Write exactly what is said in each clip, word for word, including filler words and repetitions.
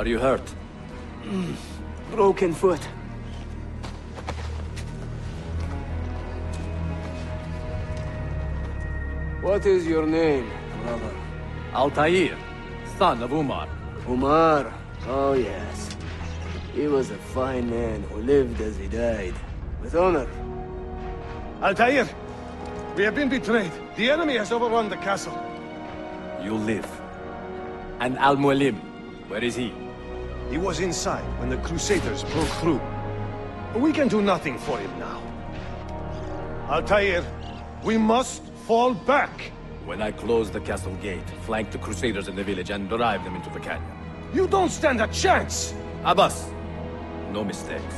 Are you hurt? Mm. Broken foot. What is your name, brother? Altair, son of Umar. Umar? Oh yes. He was a fine man who lived as he died. With honor. Altair! We have been betrayed. The enemy has overrun the castle. You live. And Al-Mualim, where is he? He was inside when the Crusaders broke through. We can do nothing for him now. Altair, we must fall back. When I close the castle gate, flank the Crusaders in the village and drive them into the canyon. You don't stand a chance! Abbas, no mistakes.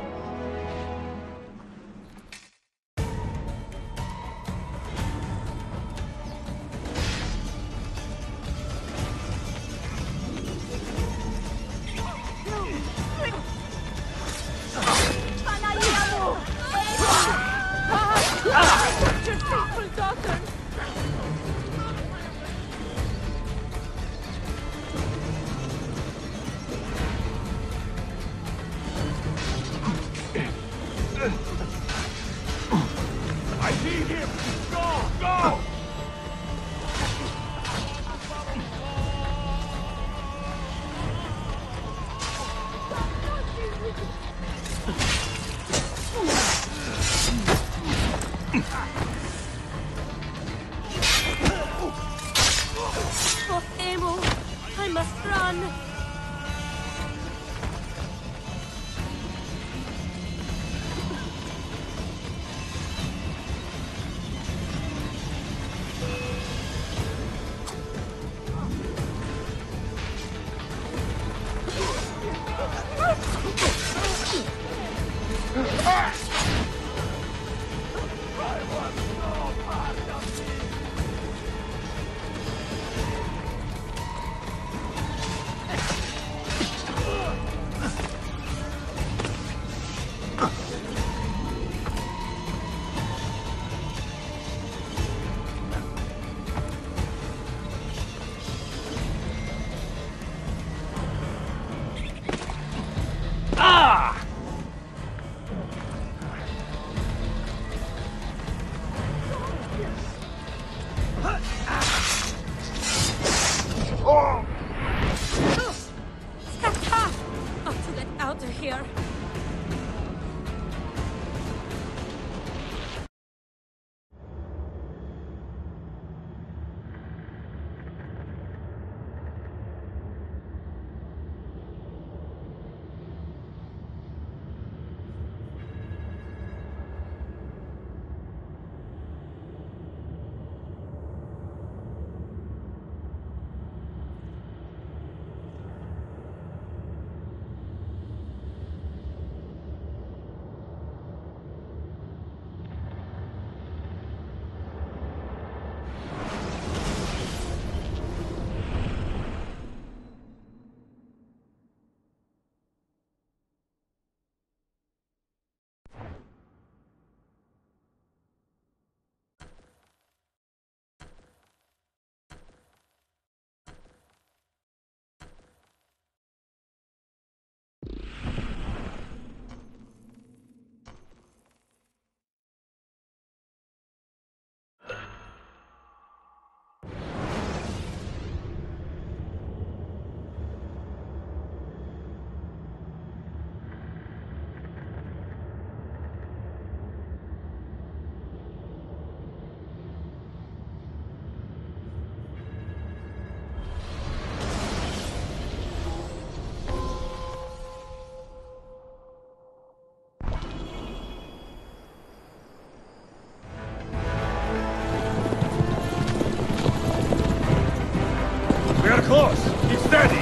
Close! Keep steady!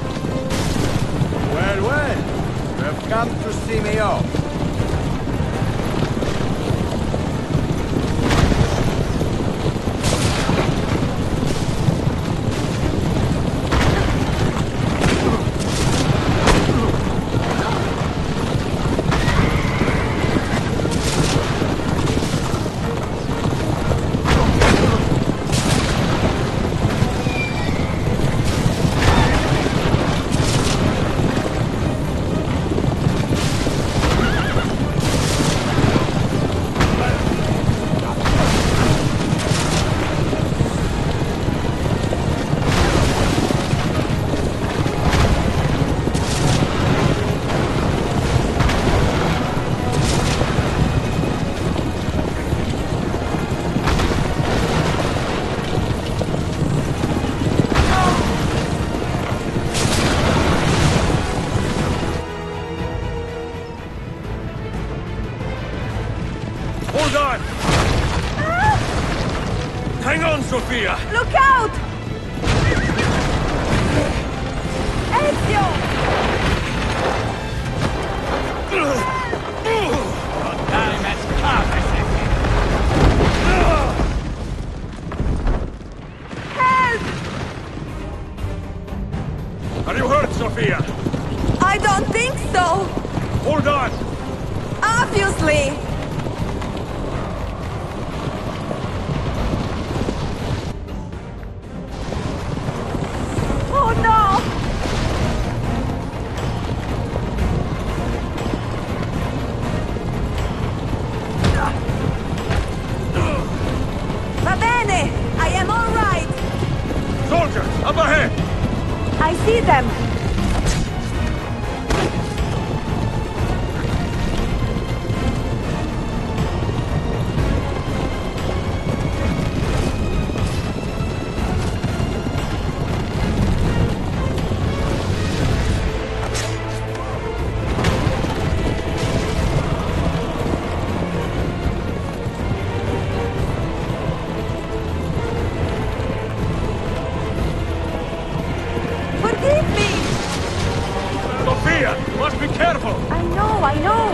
Well, well! You have come to see me off. Hold on! Hang on, Sophia! Look out! Ezio! Help! Are you hurt, Sophia? I don't think so! Hold on! Obviously! Oh no! Va bene! I am all right! Soldiers, up ahead! I see them! Forgive me! Sophia, you must be careful! I know, I know!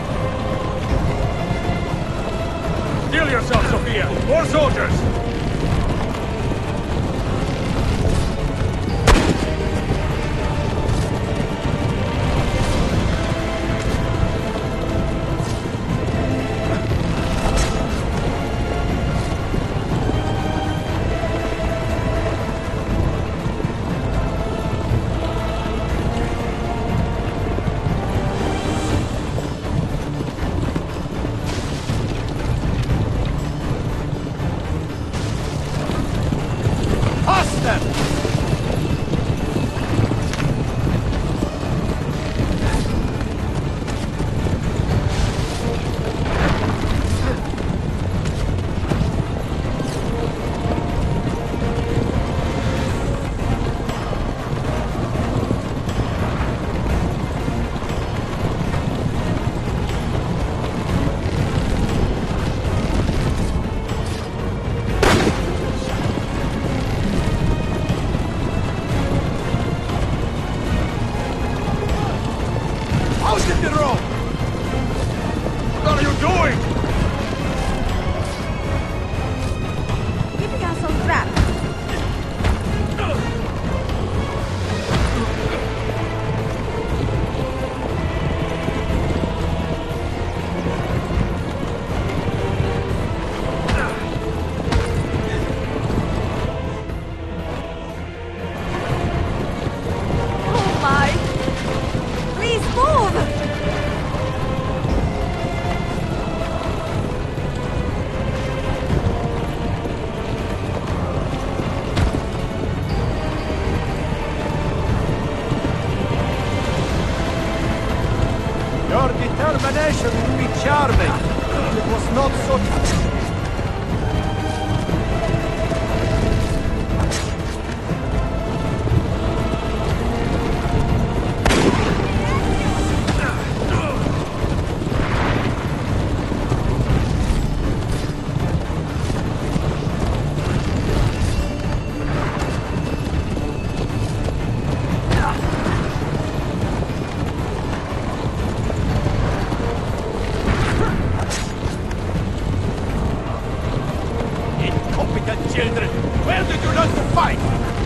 Steel yourself, Sophia! More soldiers! What are you doing? Keeping us on track. Oh my! Please move! Your determination would be charming. It was not so... Incompetent children! Where did you learn to fight?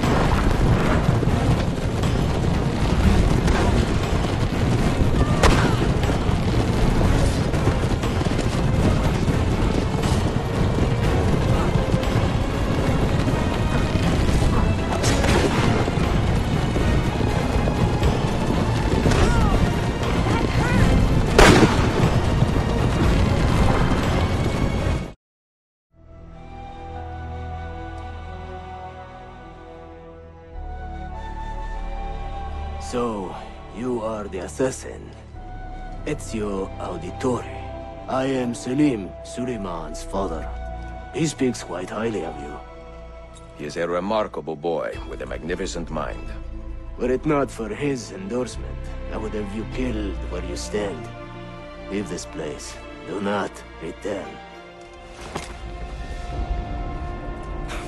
So, you are the assassin. Ezio Auditore. I am Selim, Suleiman's father. He speaks quite highly of you. He is a remarkable boy with a magnificent mind. Were it not for his endorsement, I would have you killed where you stand. Leave this place. Do not return.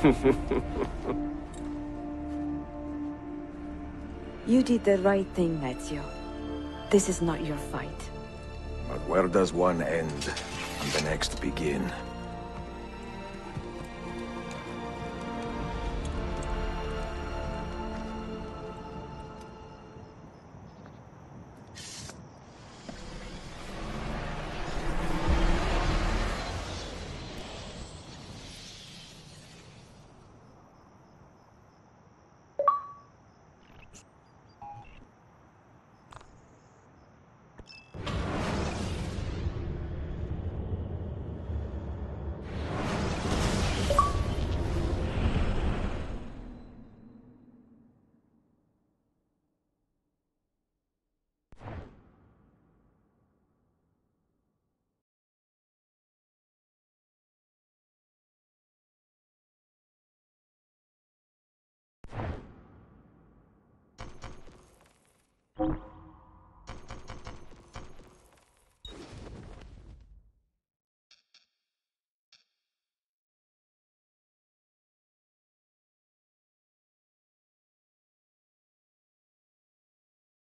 You did the right thing, Ezio. This is not your fight. But where does one end and the next begin?